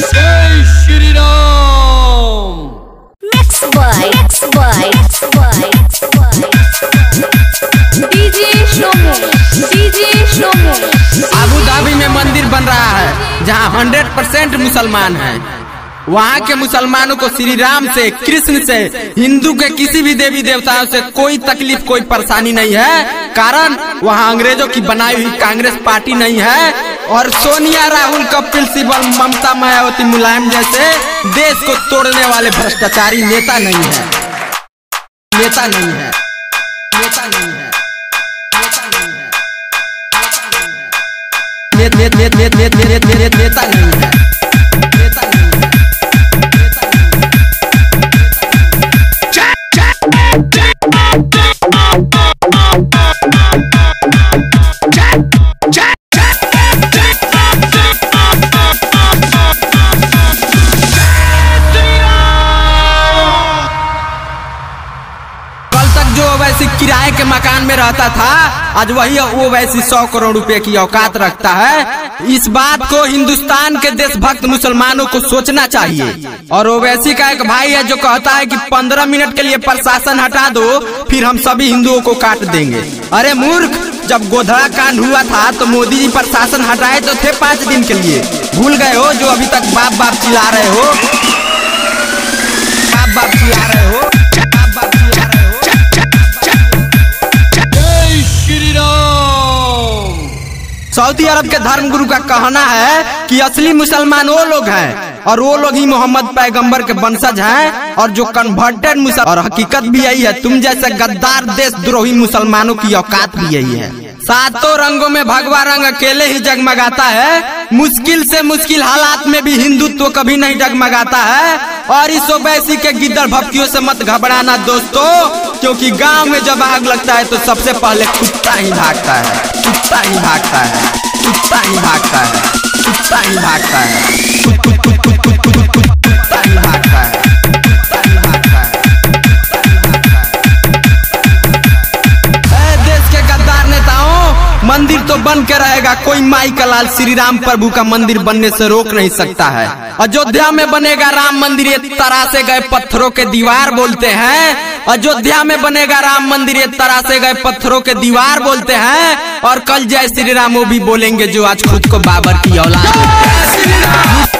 जय Shri Ram. Abu Dhabi में मंदिर बन रहा है जहां 100% मुसलमान हैं। वहां के मुसलमानों को श्री राम से, कृष्ण से, हिंदू के किसी भी देवी देवताओं से कोई तकलीफ, कोई परेशानी नहीं है। कारण वहां अंग्रेजों की बनाई हुई कांग्रेस पार्टी नहीं है और सोनिया, राहुल, कपिल सिब्बल, ममता, मायावती, मुलायम जैसे देश को तोड़ने वाले भ्रष्टाचारी नेता नहीं है। नेता नहीं है, नेता नहीं है, नेता नहीं है, नेता नहीं है। जो वैसी किराए के मकान में रहता था, आज वही वो वैसी 100 करोड़ रुपए की औकात रखता है। इस बात को हिंदुस्तान के देशभक्त मुसलमानों को सोचना चाहिए। और ओवैसी का एक भाई है जो कहता है कि 15 मिनट के लिए प्रशासन हटा दो, फिर हम सभी हिंदुओं को काट देंगे। अरे मूर्ख, जब गोधड़ा कांड हुआ था तो मोदी जी प्रशासन हटाए तो थे 5 दिन के लिए। भूल गए हो जो अभी तक बाप बाप चिल्ला रहे हो, बाप बाप चिल्ला रहे हो, बाप बाप चिल्ला रहे हो। सऊदी अरब के धर्मगुरु का कहना है कि असली मुसलमान वो लोग हैं और वो लोग ही मोहम्मद पैगंबर के वंशज हैं और जो कन्वर्टेड मुसलमान। और हकीकत भी यही है, तुम जैसे गद्दार देशद्रोही मुसलमानों की औकात भी यही है। सातों रंगों में भगवा रंग अकेले ही जगमगाता है। मुश्किल से मुश्किल हालात में भी हिंदुत्व कभी नहीं डगमगाता है। और इस ओवैसी के गिद्दड़ भपकियों से मत घबराना दोस्तों, क्योंकि गांव में जब आग लगता है तो सबसे पहले कुत्ता ही भागता है, कुत्ता ही भागता है, कुत्ता ही भागता है, कुत्ता ही भागता है, कुत्ता ही भागता है। मंदिर तो बन के रहेगा, कोई माई का लाल श्री राम प्रभु का मंदिर बनने से रोक नहीं सकता है। अयोध्या में बनेगा राम मंदिर, ये तरासे गए पत्थरों के दीवार बोलते हैं। अयोध्या में बनेगा राम मंदिर, ये तरासे गए पत्थरों के दीवार बोलते हैं। और कल जय श्री राम वो भी बोलेंगे जो आज खुद को बाबर की औलाद।